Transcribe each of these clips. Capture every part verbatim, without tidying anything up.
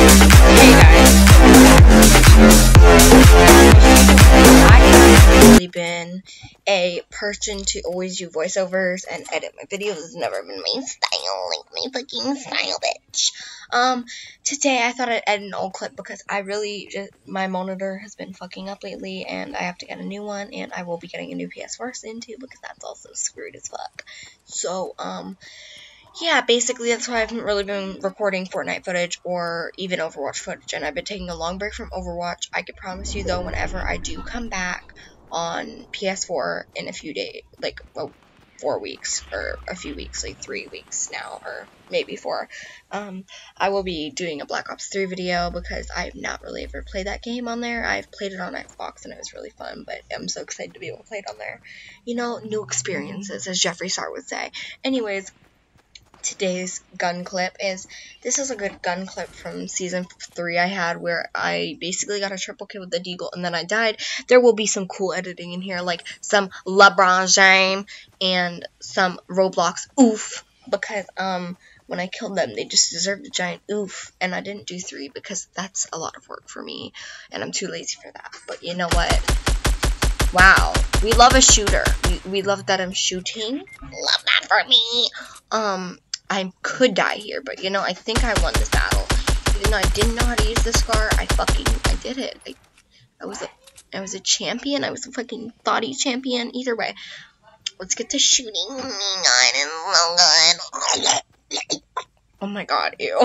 Hey guys, I have really been a person to always do voiceovers and edit my videos. It's never been my style, like my fucking style, bitch. Um, today I thought I'd edit an old clip because I really just, my monitor has been fucking up lately and I have to get a new one, and I will be getting a new P S four soon too because that's also screwed as fuck. So, um, yeah, basically that's why I haven't really been recording Fortnite footage or even Overwatch footage, and I've been taking a long break from Overwatch. I can promise you though, whenever I do come back on P S four in a few days, like well, four weeks or a few weeks, like three weeks now, or maybe four, um, I will be doing a Black Ops three video because I've not really ever played that game on there. I've played it on Xbox and it was really fun, but I'm so excited to be able to play it on there. You know, new experiences, as Jeffree Star would say. Anyways, today's gun clip is, this is a good gun clip from season three I had where I basically got a triple kill with the deagle and then I died. There will be some cool editing in here, like some LeBron James and some Roblox oof, because um when I killed them they just deserved a giant oof, and I didn't do three because that's a lot of work for me and I'm too lazy for that. But you know what? Wow, we love a shooter. We, we love that I'm shooting. Love that for me. Um, I could die here, but you know, I think I won this battle. Even though I didn't know how to use the scar, I fucking, I did it. I, I was a, I was a champion. I was a fucking thoughty champion. Either way, let's get to shooting. Oh my god, it's so good. Oh my god, ew.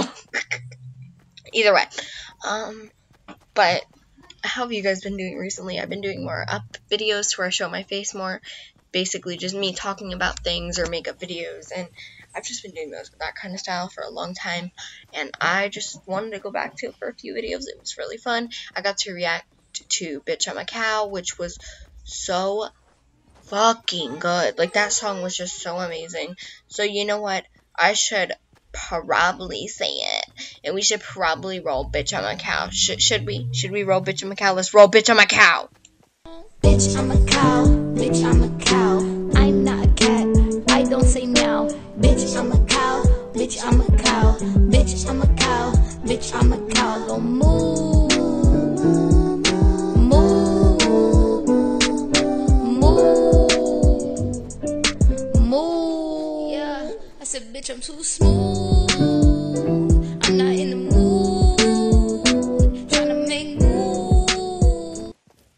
Either way, um, but how have you guys been doing recently? I've been doing more up videos where I show my face more. Basically just me talking about things or makeup videos, and I've just been doing those that kind of style for a long time, and I just wanted to go back to it for a few videos. It was really fun. I got to react to Bitch I'm a Cow, which was so fucking good. Like, that song was just so amazing. So you know what? I should probably say it, and we should probably roll Bitch I'm a Cow. Sh should we? Should we roll Bitch I'm a Cow? Let's roll Bitch I'm a Cow. Bitch, I'm a cow. Bitch, I'm a cow. I'm not a cat. I don't say meow. Bitch, I'm a cow. Bitch, I'm a cow. Bitch, I'm a cow. Bitch, I'm a cow. Go moo. Moo. Moo. Moo. Yeah. I said, bitch, I'm too smooth. I'm not in the mood. Trying to make mood.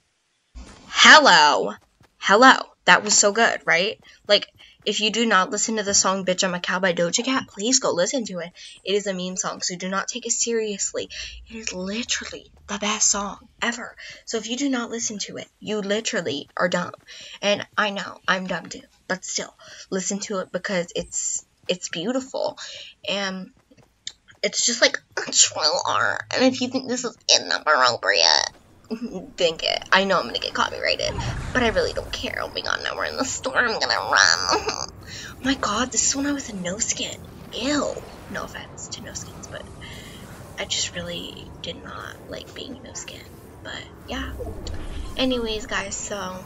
Hello. Hello. That was so good, right? Like, if you do not listen to the song Bitch I'm a Cow by Doja Cat, please go listen to it. It is a meme song, so do not take it seriously. It is literally the best song ever. So if you do not listen to it, you literally are dumb. And I know, I'm dumb too. But still, listen to it because it's it's beautiful. And it's just like a true art. And if you think this is inappropriate, think it. I know I'm gonna get copyrighted, but I really don't care. Oh my god, now we're in the store. I'm gonna run. Oh my god, this is when I was a no skin. Ew. No offense to no skins, but I just really did not like being no skin. But yeah. Anyways, guys, so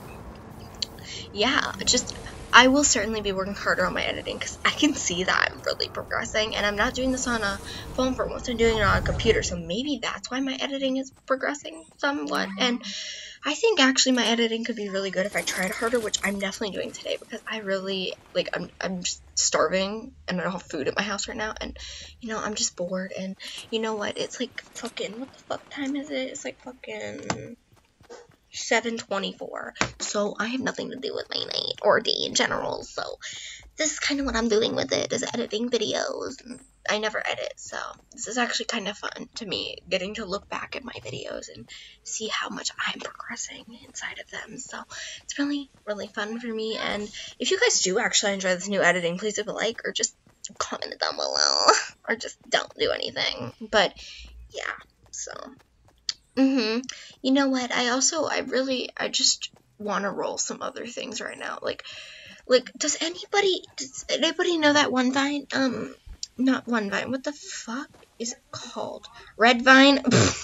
yeah, just I will certainly be working harder on my editing because I can see that I'm really progressing, and I'm not doing this on a phone for once. I'm doing it on a computer, so maybe that's why my editing is progressing somewhat. And I think actually my editing could be really good if I tried harder, which I'm definitely doing today because I really, like, I'm, I'm just starving and I don't have food at my house right now, and, you know, I'm just bored, and you know what, it's like fucking, what the fuck time is it? It's like fucking seven twenty-four, so I have nothing to do with my night or day in general, so this is kind of what I'm doing with it, is editing videos. I never edit, so this is actually kind of fun to me, getting to look back at my videos and see how much I'm progressing inside of them. So it's really, really fun for me, and if you guys do actually enjoy this new editing, please leave a like or just comment it down below, or just don't do anything. But yeah, so Mm-hmm. You know what? I also, I really, I just want to roll some other things right now. Like, like, does anybody, does anybody know that one Vine? Um, not one Vine. What the fuck is it called? Red Vine?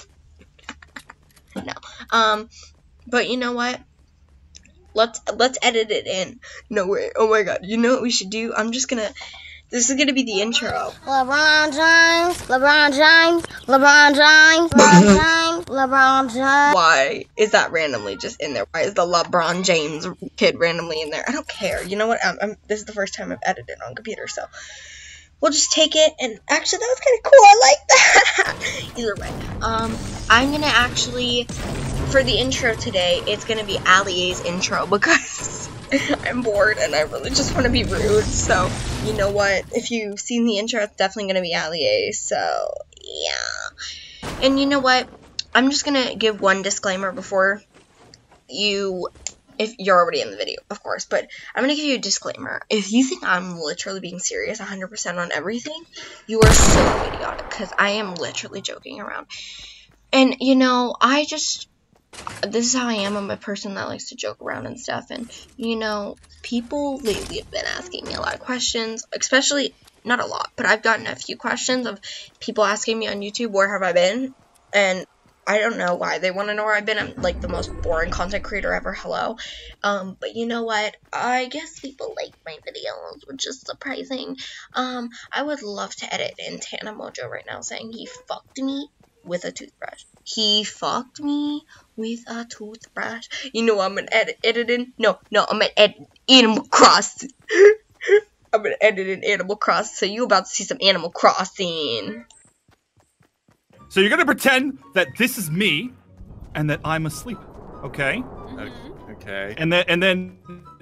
No. Um, but you know what? Let's, let's edit it in. No way. Oh my god. You know what we should do? I'm just gonna This is gonna be the intro. LeBron James, LeBron James, LeBron James, LeBron James, LeBron James. Why is that randomly just in there? Why is the LeBron James kid randomly in there? I don't care. You know what? I'm, I'm, this is the first time I've edited on computer, so we'll just take it. And actually, that was kind of cool. I like that. Either way, um, I'm gonna actually, for the intro today, it's gonna be Allie's intro because I'm bored and I really just want to be rude. So you know what? If you've seen the intro, it's definitely gonna be Allie. So yeah. And you know what? I'm just gonna give one disclaimer before you, if you're already in the video, of course, but I'm gonna give you a disclaimer. If you think I'm literally being serious one hundred percent on everything, you are so idiotic, because I am literally joking around. And, you know, I just, this is how I am. I'm a person that likes to joke around and stuff, and, you know, people lately have been asking me a lot of questions, especially, not a lot, but I've gotten a few questions of people asking me on YouTube, where have I been? And I don't know why they want to know where I've been. I'm like the most boring content creator ever. Hello. Um, but you know what? I guess people like my videos, which is surprising. Um, I would love to edit in Tana Mojo right now saying he fucked me with a toothbrush. He fucked me with a toothbrush. You know I'm gonna edit, edit in? No, no, I'm gonna edit Animal Crossing. I'm gonna edit in Animal Crossing, so you about to see some Animal Crossing. So you're gonna pretend that this is me, and that I'm asleep, okay? Mm-hmm. Okay. And then, and then.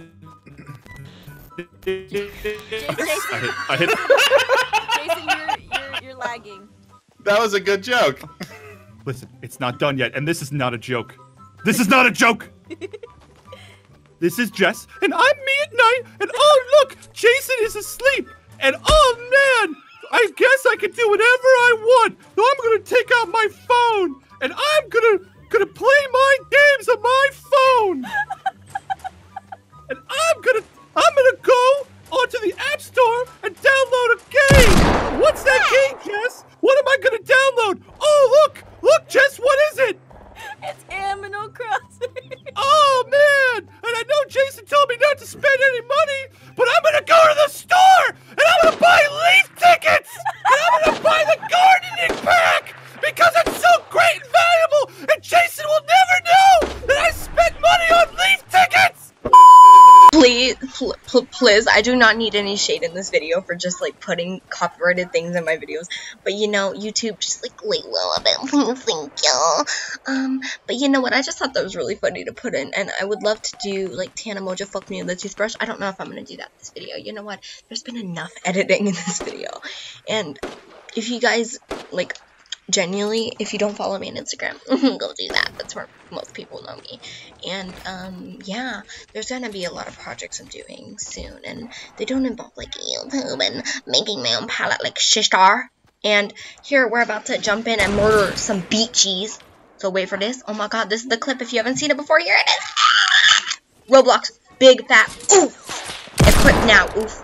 Jason, I hit. I hit. Jason, you're, you're you're lagging. That was a good joke. Listen, it's not done yet, and this is not a joke. This is not a joke. This is Jess, and I'm me at night, and oh look, Jason is asleep, and oh man. I guess I can do whatever I want. So I'm gonna take out my phone and I'm gonna gonna play my games on my phone. And I'm gonna I'm gonna go onto the App Store and download a game. What's that game, Jess? What am I gonna download? Oh look, look, Jess, what is it? It's Animal Crossing. Oh man! And I know Jason told me not to spend any money, but I'm gonna go to the store and I'm gonna buy Leaf tickets and I'm gonna buy the gardening pack because it's so great and valuable, and Jason will never know that I spent money on Leaf tickets. Please, pl pl please, I do not need any shade in this video for just, like, putting copyrighted things in my videos. But, you know, YouTube, just, like, lay low a bit, please, thank you. Um, but you know what, I just thought that was really funny to put in, and I would love to do, like, Tana Mojo fuck me with a toothbrush. I don't know if I'm gonna do that this video. You know what, there's been enough editing in this video. And if you guys, like, genuinely, if you don't follow me on Instagram, go do that. That's where most people know me. And, um, yeah, there's gonna be a lot of projects I'm doing soon, and they don't involve, like, YouTube and making my own palette like Shishtar. And here, we're about to jump in and murder some beet cheese. So wait for this. Oh my god, this is the clip. If you haven't seen it before, here it is. Roblox, big fat, oof. Equip now, oof.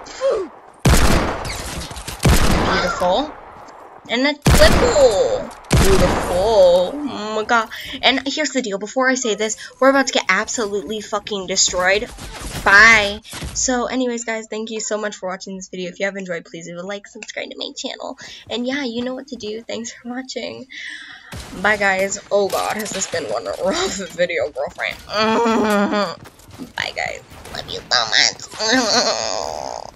Beautiful. And a triple. Beautiful. Oh my god. And here's the deal. Before I say this, we're about to get absolutely fucking destroyed. Bye. So anyways, guys, thank you so much for watching this video. If you have enjoyed, please leave a like, subscribe to my channel. And yeah, you know what to do. Thanks for watching. Bye, guys. Oh god, has this been one rough video, girlfriend. Bye, guys. Love you so much.